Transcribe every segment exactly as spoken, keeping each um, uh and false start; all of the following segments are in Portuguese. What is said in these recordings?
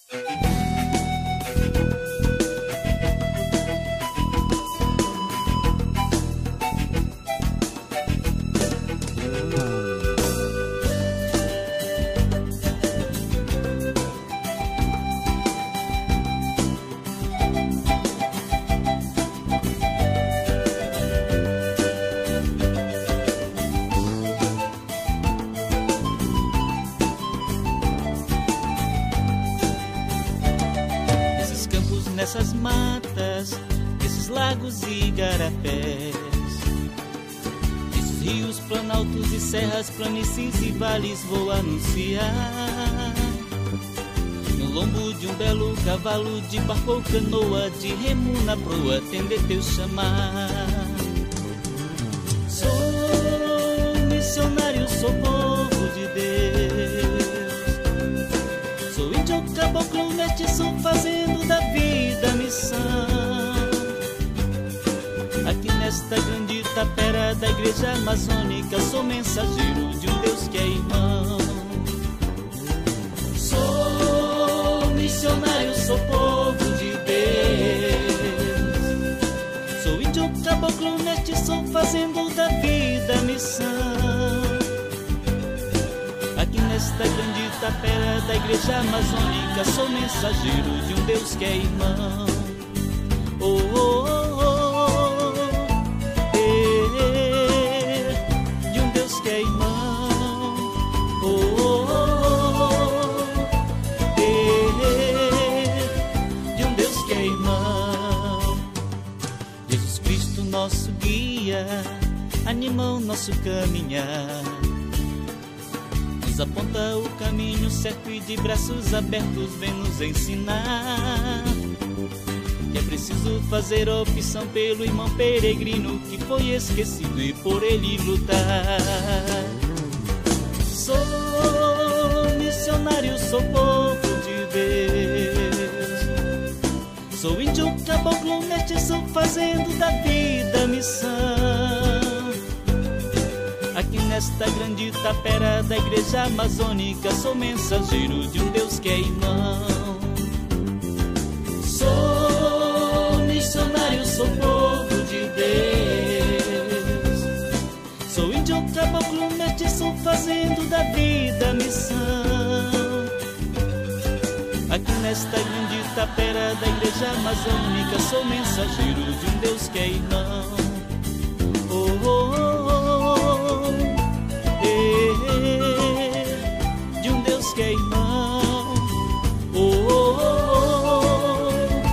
Nessas matas, esses lagos e igarapés, esses rios, planaltos e serras, planícies e vales, vou anunciar. No lombo de um belo cavalo, de barco ou canoa, de remo na proa, atender teu chamar. Sou missionário, sou povo de Deus, sou índio, caboclo, mestiço, fazendo da vida missão. Aqui nesta grande tapera da igreja amazônica, sou mensageiro de um Deus que é irmão. Sou missionário, sou povo de Deus, sou índio, caboclo, mestiço, fazendo da vida missão. Aqui nesta grande tapera da igreja amazônica, sou mensageiro de um Deus que é irmão. Oh, oh, oh, oh, eh, de um Deus que é irmão. Oh, oh, oh, eh, de um Deus que é irmão. Jesus Cristo, nosso guia, anima o nosso caminhar, aponta o caminho certo e de braços abertos vem nos ensinar que é preciso fazer opção pelo irmão peregrino que foi esquecido e por ele lutar. Sou missionário, sou povo de Deus, sou índio, caboclo, mestiço, fazendo da vida missão. Aqui nesta grande tapera da igreja amazônica, sou mensageiro de um Deus que é irmão. Sou missionário, sou povo de Deus, sou índio, caboclo, mestiço, fazendo da vida missão. Aqui nesta grande tapera da igreja amazônica, sou mensageiro de um Deus que é irmão. Oh, oh, oh. De um Deus que é irmão. Oh, oh, oh,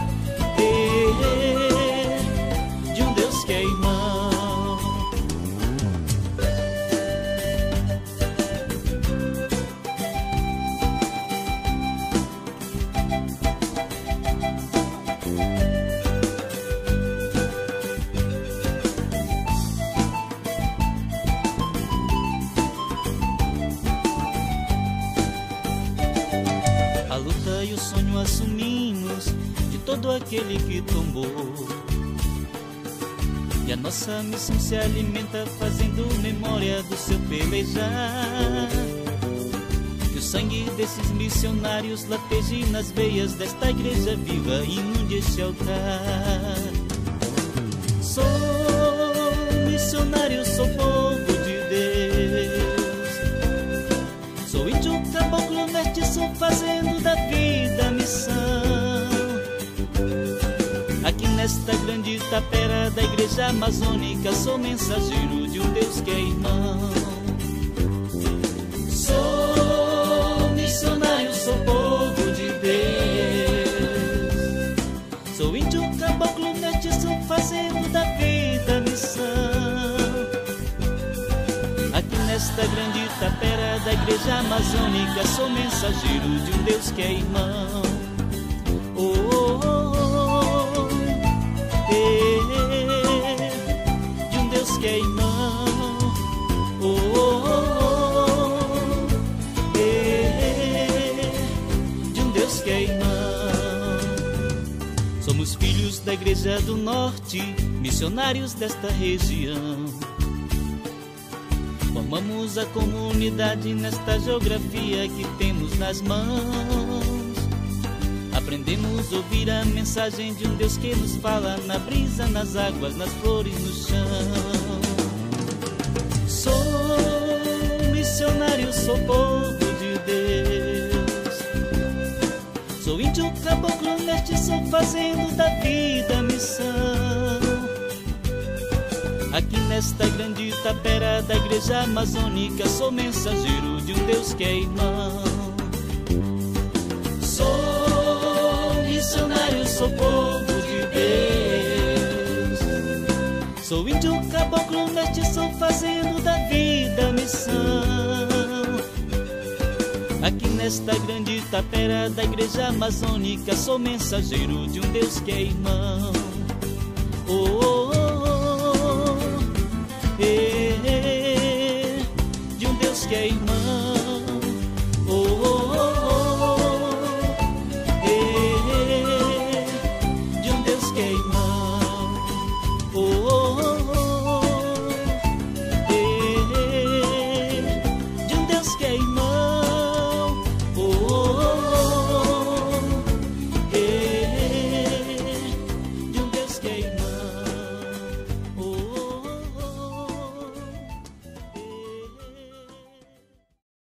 eh, de um Deus que é irmão. A luta e o sonho assumimos de todo aquele que tombou, e a nossa missão se alimenta fazendo memória do seu pelejar. Que o sangue desses missionários lateje nas veias desta igreja viva e inunde este altar. Sou missionário, sou povo de Deus, sou índio, caboclo, mestiço, fazendo da vida missão. Aqui nesta grande tapera da igreja amazônica, sou mensageiro de um Deus que é irmão. Sou missionário, sou povo de Deus, sou índio, caboclo, mestiço, fazendo da vida missão. Aqui nesta grande tapera da igreja amazônica, sou mensageiro de um Deus que é irmão. Oh, oh, oh, eh, de um Deus que é irmão. Oh, oh, oh, eh, de um Deus que é irmão. Somos filhos da igreja do norte, missionários desta região. Formamos a comunidade nesta geografia que temos nas mãos. Podemos ouvir a mensagem de um Deus que nos fala na brisa, nas águas, nas flores, no chão. Sou missionário, sou povo de Deus. Sou índio, caboclo, mestiço, fazendo da vida missão. Aqui nesta grande tapera da igreja amazônica, sou mensageiro de um Deus que é irmão. Sou missionário, sou povo de Deus. Sou índio, caboclo, mestiço, fazendo da vida missão. Aqui nesta grande tapera da igreja amazônica, sou mensageiro de um Deus que é irmão. Oh, oh, oh, oh, eh, eh, de um Deus que é irmão.